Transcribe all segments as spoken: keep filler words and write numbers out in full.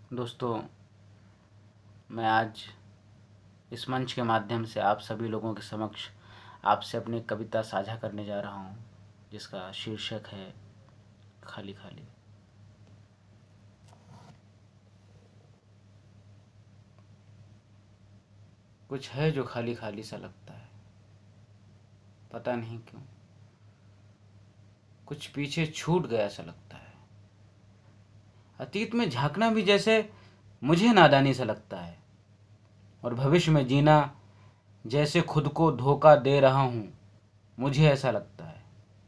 दोस्तों, मैं आज इस मंच के माध्यम से आप सभी लोगों के समक्ष आपसे अपनी कविता साझा करने जा रहा हूँ, जिसका शीर्षक है खाली खाली। कुछ है जो खाली खाली सा लगता है, पता नहीं क्यों। कुछ पीछे छूट गया सा लगता है। अतीत में झांकना भी जैसे मुझे नादानी सा लगता है, और भविष्य में जीना जैसे खुद को धोखा दे रहा हूँ, मुझे ऐसा लगता है।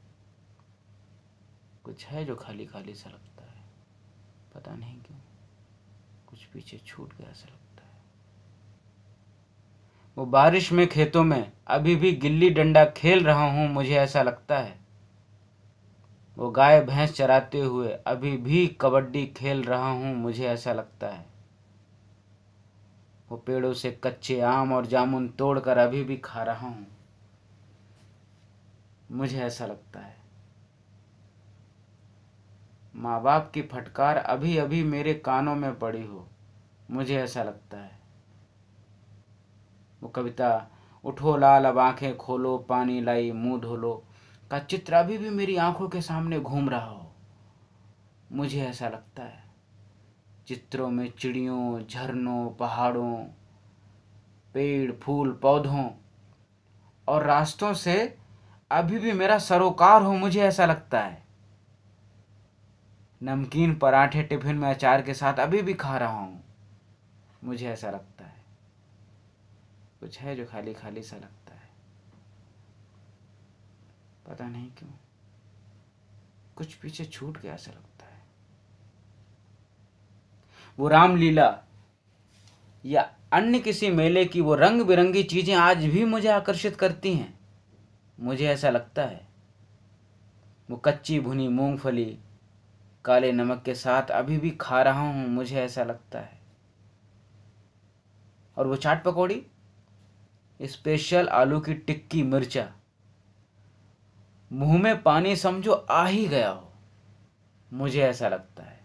कुछ है जो खाली खाली सा लगता है, पता नहीं क्यों। कुछ पीछे छूट गया सा लगता है। वो बारिश में खेतों में अभी भी गिल्ली डंडा खेल रहा हूँ, मुझे ऐसा लगता है। वो गाय भैंस चराते हुए अभी भी कबड्डी खेल रहा हूँ, मुझे ऐसा लगता है। वो पेड़ों से कच्चे आम और जामुन तोड़कर अभी भी खा रहा हूँ, मुझे ऐसा लगता है। माँ बाप की फटकार अभी अभी मेरे कानों में पड़ी हो, मुझे ऐसा लगता है। वो कविता उठो लाल अब आंखें खोलो, पानी लाई मुंह धो लो का चित्र अभी भी मेरी आंखों के सामने घूम रहा हो, मुझे ऐसा लगता है। चित्रों में चिड़ियों, झरनों, पहाड़ों, पेड़ फूल पौधों और रास्तों से अभी भी मेरा सरोकार हो, मुझे ऐसा लगता है। नमकीन पराठे टिफिन में अचार के साथ अभी भी खा रहा हूँ, मुझे ऐसा लगता है। कुछ है जो खाली खाली सा लगता है, पता नहीं क्यों। कुछ पीछे छूट गया सा लगता है। वो रामलीला या अन्य किसी मेले की वो रंग बिरंगी चीजें आज भी मुझे आकर्षित करती हैं, मुझे ऐसा लगता है। वो कच्ची भुनी मूंगफली काले नमक के साथ अभी भी खा रहा हूँ, मुझे ऐसा लगता है। और वो चाट पकौड़ी, स्पेशल आलू की टिक्की मिर्चा, मुंह में पानी समझो आ ही गया हो, मुझे ऐसा लगता है।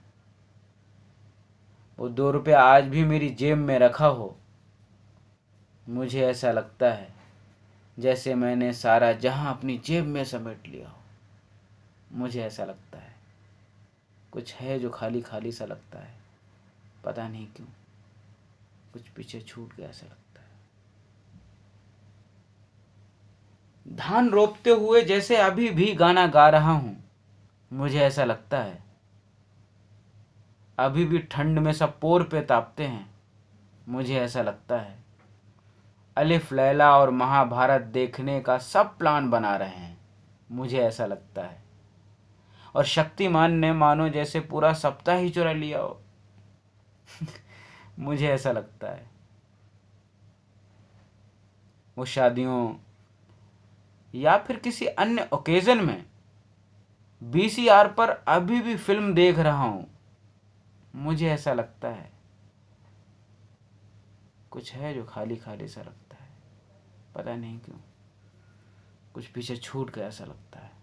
वो दो रुपया आज भी मेरी जेब में रखा हो, मुझे ऐसा लगता है जैसे मैंने सारा जहां अपनी जेब में समेट लिया हो, मुझे ऐसा लगता है। कुछ है जो खाली खाली सा लगता है, पता नहीं क्यों। कुछ पीछे छूट गया सा लगता है। धान रोपते हुए जैसे अभी भी गाना गा रहा हूं, मुझे ऐसा लगता है। अभी भी ठंड में सब पोर पे तापते हैं, मुझे ऐसा लगता है। अलिफ लैला और महाभारत देखने का सब प्लान बना रहे हैं, मुझे ऐसा लगता है। और शक्तिमान ने मानो जैसे पूरा सप्ताह ही चुरा लिया हो, मुझे ऐसा लगता है। वो शादियों या फिर किसी अन्य ओकेजन में वीसीआर पर अभी भी फिल्म देख रहा हूं, मुझे ऐसा लगता है। कुछ है जो खाली खाली सा लगता है, पता नहीं क्यों। कुछ पीछे छूट गया सा लगता है।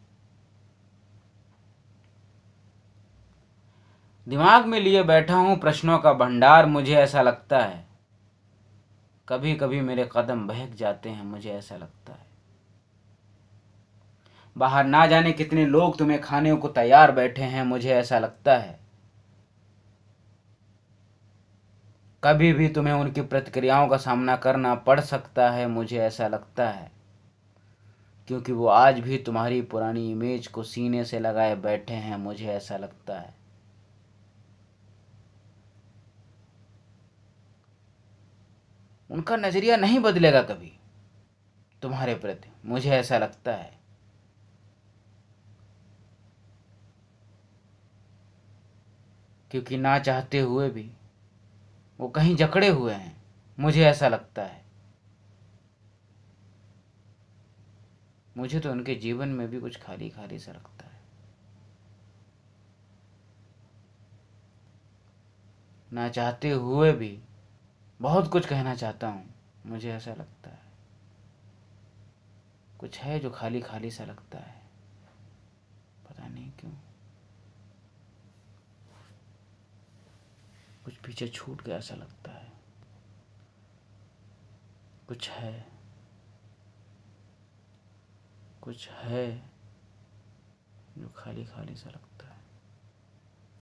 दिमाग में लिए बैठा हूं प्रश्नों का भंडार, मुझे ऐसा लगता है। कभी कभी मेरे कदम बहक जाते हैं, मुझे ऐसा लगता है। बाहर ना जाने कितने लोग तुम्हें खाने को तैयार बैठे हैं, मुझे ऐसा लगता है। कभी भी तुम्हें उनकी प्रतिक्रियाओं का सामना करना पड़ सकता है, मुझे ऐसा लगता है। क्योंकि वो आज भी तुम्हारी पुरानी इमेज को सीने से लगाए बैठे हैं, मुझे ऐसा लगता है। उनका नजरिया नहीं बदलेगा कभी तुम्हारे प्रति, मुझे ऐसा लगता है। क्योंकि ना चाहते हुए भी वो कहीं जकड़े हुए हैं, मुझे ऐसा लगता है। मुझे तो उनके जीवन में भी कुछ खाली खाली सा लगता है। ना चाहते हुए भी बहुत कुछ कहना चाहता हूँ, मुझे ऐसा लगता है। कुछ है जो खाली खाली सा लगता है, पता नहीं क्यों। कुछ पीछे छूट गया ऐसा लगता है। कुछ है, कुछ है जो खाली खाली सा लगता है।